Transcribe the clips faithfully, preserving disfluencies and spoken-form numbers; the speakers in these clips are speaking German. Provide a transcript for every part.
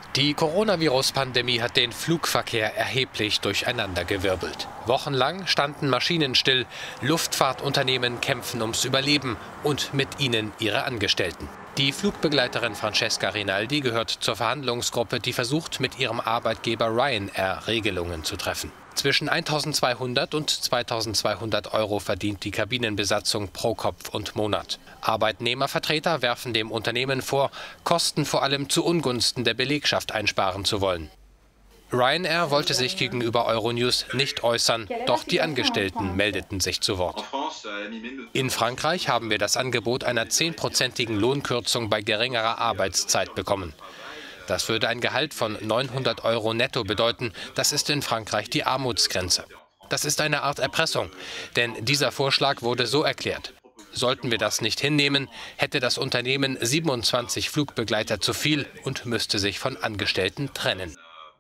Die Coronavirus-Pandemie hat den Flugverkehr erheblich durcheinandergewirbelt. Wochenlang standen Maschinen still, Luftfahrtunternehmen kämpfen ums Überleben und mit ihnen ihre Angestellten. Die Flugbegleiterin Francesca Rinaldi gehört zur Verhandlungsgruppe, die versucht, mit ihrem Arbeitgeber Ryanair Regelungen zu treffen. Zwischen eintausendzweihundert und zweitausendzweihundert Euro verdient die Kabinenbesatzung pro Kopf und Monat. Arbeitnehmervertreter werfen dem Unternehmen vor, Kosten vor allem zu Ungunsten der Belegschaft einsparen zu wollen. Ryanair wollte sich gegenüber Euronews nicht äußern, doch die Angestellten meldeten sich zu Wort. In Frankreich haben wir das Angebot einer zehnprozentigen Lohnkürzung bei geringerer Arbeitszeit bekommen. Das würde ein Gehalt von neunhundert Euro netto bedeuten. Das ist in Frankreich die Armutsgrenze. Das ist eine Art Erpressung, denn dieser Vorschlag wurde so erklärt. Sollten wir das nicht hinnehmen, hätte das Unternehmen siebenundzwanzig Flugbegleiter zu viel und müsste sich von Angestellten trennen.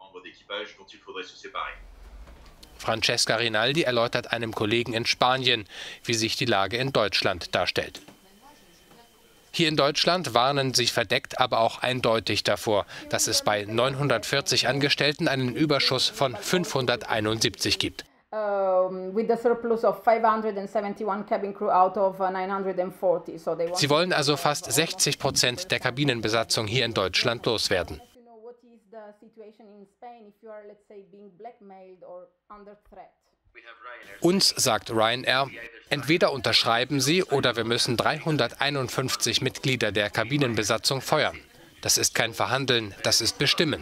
Francesca Rinaldi erläutert einem Kollegen in Spanien, wie sich die Lage in Deutschland darstellt. Hier in Deutschland warnen sie verdeckt, aber auch eindeutig davor, dass es bei neunhundertvierzig Angestellten einen Überschuss von fünfhunderteinundsiebzig gibt. Sie wollen also fast sechzig Prozent der Kabinenbesatzung hier in Deutschland loswerden. Uns sagt Ryanair, entweder unterschreiben Sie oder wir müssen dreihunderteinundfünfzig Mitglieder der Kabinenbesatzung feuern. Das ist kein Verhandeln, das ist Bestimmen.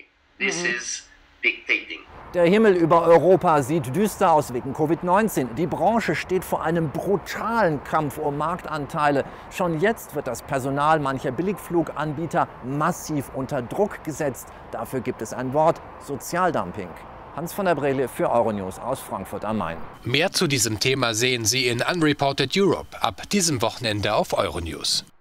Der Himmel über Europa sieht düster aus wegen Covid neunzehn. Die Branche steht vor einem brutalen Kampf um Marktanteile. Schon jetzt wird das Personal mancher Billigfluganbieter massiv unter Druck gesetzt. Dafür gibt es ein Wort: Sozialdumping. Hans von der Brele für Euronews aus Frankfurt am Main. Mehr zu diesem Thema sehen Sie in Unreported Europe ab diesem Wochenende auf Euronews.